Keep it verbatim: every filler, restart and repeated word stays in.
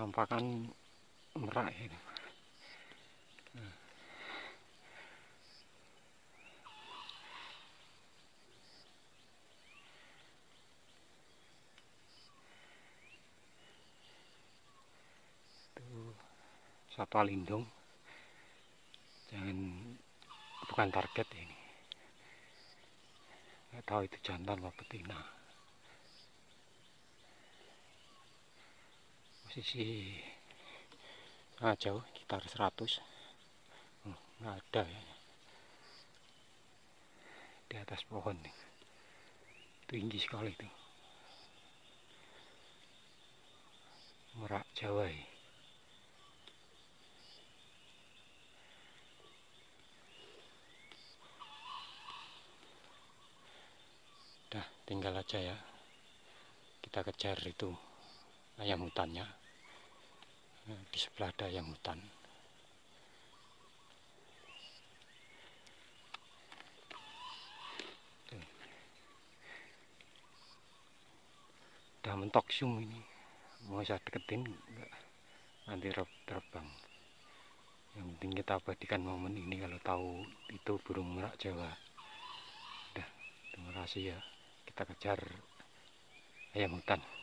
penampakan merak ini. Nah, itu satwa lindung, jangan, bukan target ini. Nggak tahu itu jantan atau betina. Posisi sangat jauh, sekitar seratus. Oh, nggak ada ya. Di atas pohon nih. Tinggi sekali itu. Merak Jawa ya. Udah, tinggal aja ya. Kita kejar itu ayam hutannya. Di sebelah ada ayam hutan. Tuh. Udah mentok zoom ini. Mau saya deketin enggak, nanti terbang. Yang penting kita abadikan momen ini kalau tahu itu burung merak Jawa. Udah, terima kasih ya. Kita kejar ayam hutan.